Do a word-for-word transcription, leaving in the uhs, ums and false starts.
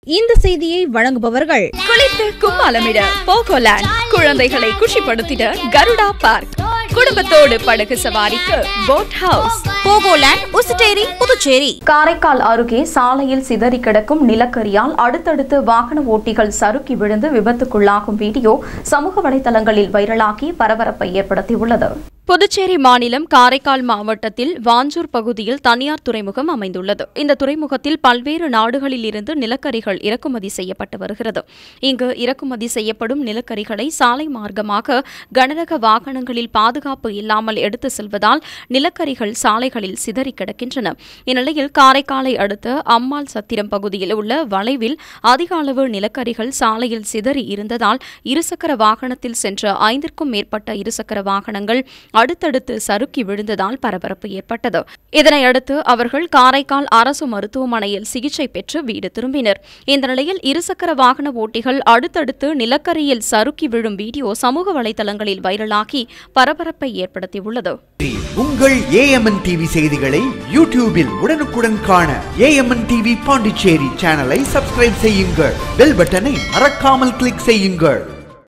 இந்த செய்தியை வழங்குபவர்கள் குளித்து கும்மாளமிட போகோலேண்ட், குழந்தைகளை குஷிப்படுத்திட கருடா பார்க், குடும்பத்தோடு படகு சவாரிக்கு போட் ஹவுஸ். போகோலேண்ட், உசுட்டேரி, புதுச்சேரி. காரைக்கால் அருகே சாலையில் சிதறி கிடக்கும் நிலக்கரியால் அடுத்தடுத்து வாகன ஓட்டிகள் சறுக்கி விழுந்து விபத்துக்குள்ளாகும் வீடியோ சமூக வலைதளங்களில் வைரலாகி பரபரப்பை ஏற்படுத்தியுள்ளது. புதுச்சேரி மாநிலம் காரைக்கால் மாவட்டத்தில் வாஞ்சூர் பகுதியில் தனியார் துறைமுகம் அமைந்துள்ளது. இந்த துறைமுகத்தில் பல்வேறு நாடுகளில் இருந்து நிலக்கரிகள் இறக்குமதி செய்யப்பட்டு வருகிறது. இங்கு இறக்குமதி செய்யப்படும் நிலக்கரிகளை சாலை மார்க்கமாக கனரக வாகனங்களில் பாதுகாப்பு இல்லாமல் எடுத்து செல்வதால் நிலக்கரிகள் சாலைகளில் சிதறி கிடக்கின்றன. இந்நிலையில் காரைக்காலை அடுத்த அம்மாள் சத்திரம் பகுதியில் உள்ள வளைவில் அதிக அளவு நிலக்கரிகள் சாலையில் சிதறி இருந்ததால் இருசக்கர வாகனத்தில் சென்ற ஐந்திற்கும் மேற்பட்ட இருசக்கர வாகனங்கள் அடுத்தடுத்து சறுக்கி விழுந்ததால் பரபரப்பு ஏற்பட்டது. இதனையடுத்து அவர்கள் காரைக்கால் அரசு மருத்துவமனையில் சிகிச்சை பெற்று வீடு திரும்பினர். இந்த நிலையில் இருசக்கர வாகன ஓட்டிகள் அடுத்தடுத்து நிலக்கரியில் சறுக்கி விழும் வீடியோ சமூக வலைதளங்களில் வைரலாகி பரபரப்பை ஏற்படுத்தியுள்ளது. உங்கள் ஏஎம்என் டிவி செய்திகளை யூடியூபில் உடனுக்குடன் காண ஏஎம்என் டிவி பாண்டிச்சேரி சேனலை சப்ஸ்கிரைப் செய்யுங்கள். பெல் பட்டனை மறக்காமல் கிளிக் செய்யுங்கள்.